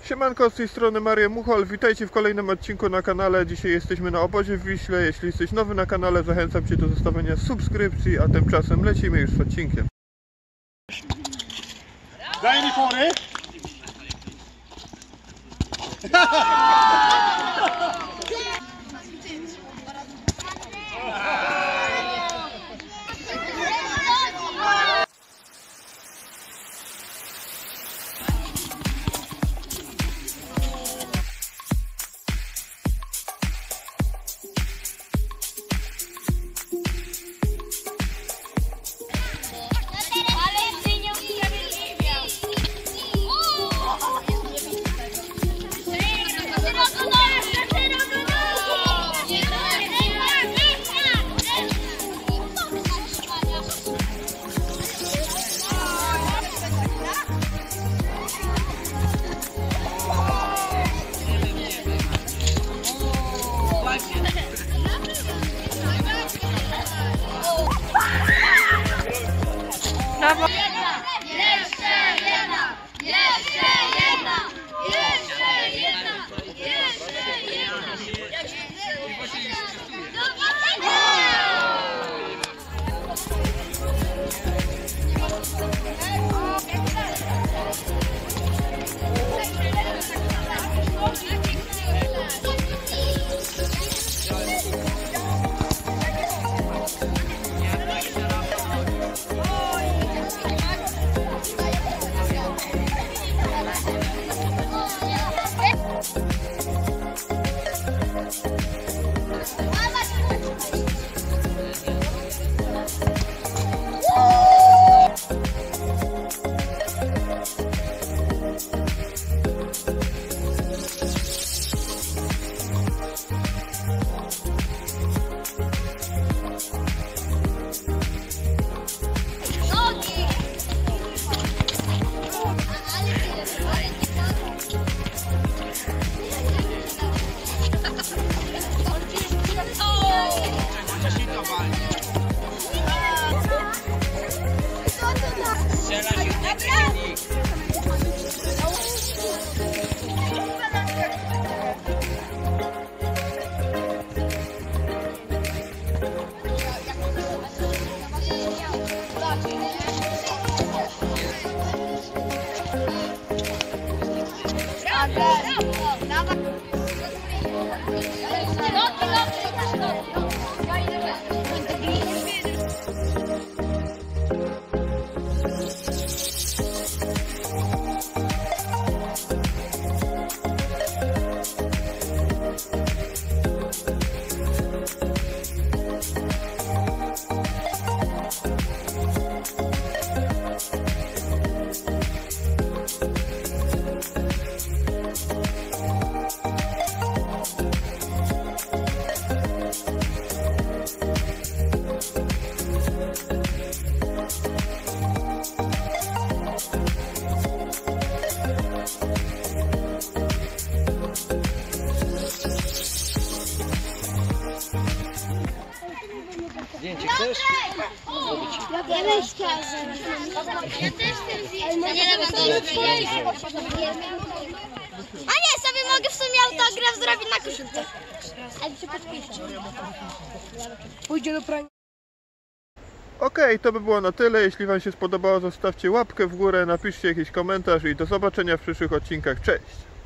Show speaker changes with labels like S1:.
S1: Siemanko, z tej strony Marian Muchol, witajcie w kolejnym odcinku na kanale. Dzisiaj jesteśmy na obozie w Wiśle. Jeśli jesteś nowy na kanale, zachęcam Cię do zostawienia subskrypcji, a tymczasem lecimy już z odcinkiem.
S2: Daj mi pory!
S3: Zdjęcie chcesz?
S4: Ja też chcę zjeść. A nie, sobie mogę w sumie autograf zrobić na koszulce. Ale się podpiszę.
S3: Pójdzie do prania.
S1: Okej, to by było na tyle. Jeśli Wam się spodobało, zostawcie łapkę w górę, napiszcie jakiś komentarz i do zobaczenia w przyszłych odcinkach. Cześć!